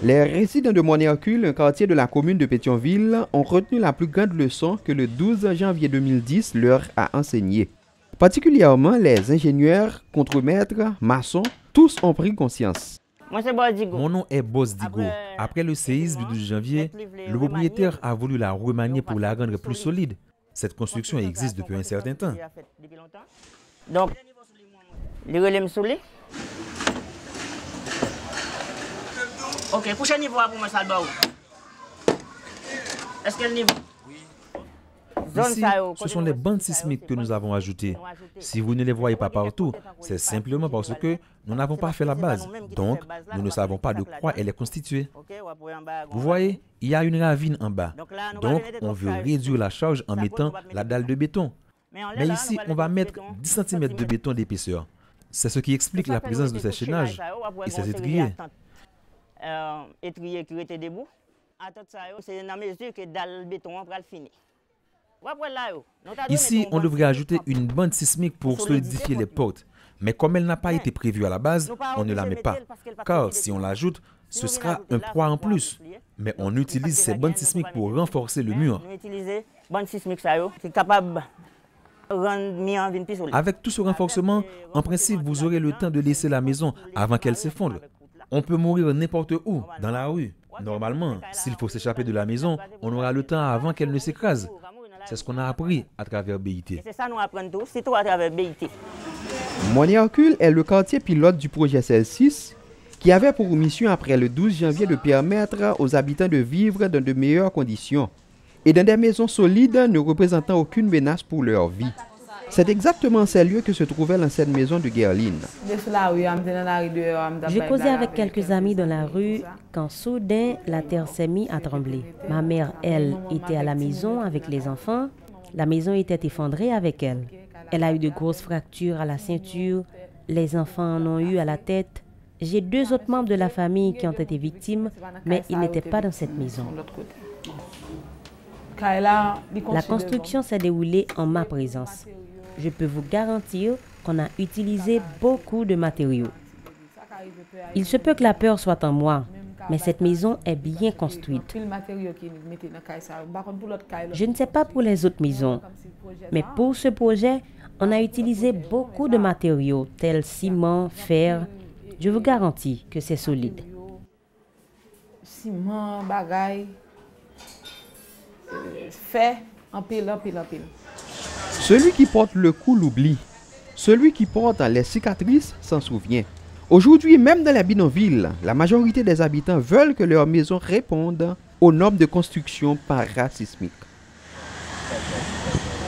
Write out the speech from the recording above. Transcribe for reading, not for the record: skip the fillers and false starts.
Les résidents de Mont-Hercule, un quartier de la commune de Pétionville, ont retenu la plus grande leçon que le 12 janvier 2010 leur a enseignée. Particulièrement les ingénieurs, contremaîtres, maçons, tous ont pris conscience. Mon nom est Boss Digo. Après le séisme du 12 janvier, le propriétaire a voulu la remanier pour la rendre plus solide. Cette construction existe depuis un certain temps. Donc, les relais soulés. Ok, prochain niveau pour moi, ça est-ce que le niveau? Ici, ce sont les bandes sismiques que nous avons ajoutées. Si vous ne les voyez pas partout, c'est simplement parce que nous n'avons pas fait la base. Donc, nous ne savons pas de quoi elle est constituée. Vous voyez, il y a une ravine en bas. Donc, on veut réduire la charge en mettant la dalle de béton. Mais ici, on va mettre 10 cm de béton d'épaisseur. C'est ce qui explique la présence de ces chaînages et ces étriers. Étrier qui était debout. C'est dans mesure que dalle béton va le finir. Ici, on devrait ajouter une bande sismique pour solidifier les portes. Mais comme elle n'a pas été prévue à la base, on ne la met pas. Car si on l'ajoute, ce sera un poids en plus. Mais on utilise ces bandes sismiques pour renforcer le mur. Avec tout ce renforcement, en principe, vous aurez le temps de laisser la maison avant qu'elle s'effondre. On peut mourir n'importe où, dans la rue. Normalement, s'il faut s'échapper de la maison, on aura le temps avant qu'elle ne s'écrase. C'est ce qu'on a appris à travers BIT. C'est ça nous apprenons tous, c'est tout à travers BIT. Mont-Hercule est le quartier pilote du projet CEL6 qui avait pour mission après le 12 janvier de permettre aux habitants de vivre dans de meilleures conditions et dans des maisons solides ne représentant aucune menace pour leur vie. C'est exactement ces lieux que se trouvait l'ancienne maison de Guerline. J'ai causé avec quelques amis dans la rue quand soudain la terre s'est mise à trembler. Ma mère, elle, était à la maison avec les enfants. La maison était effondrée avec elle. Elle a eu de grosses fractures à la ceinture. Les enfants en ont eu à la tête. J'ai 2 autres membres de la famille qui ont été victimes, mais ils n'étaient pas dans cette maison. La construction s'est déroulée en ma présence. Je peux vous garantir qu'on a utilisé beaucoup de matériaux. Il se peut que la peur soit en moi, mais cette maison est bien construite. Je ne sais pas pour les autres maisons, mais pour ce projet, on a utilisé beaucoup de matériaux tels ciment, fer. Je vous garantis que c'est solide. Ciment, bagaille, fer, en pile. Celui qui porte le coup l'oublie. Celui qui porte les cicatrices s'en souvient. Aujourd'hui, même dans les bidonvilles, la majorité des habitants veulent que leurs maisons répondent aux normes de construction parasismique.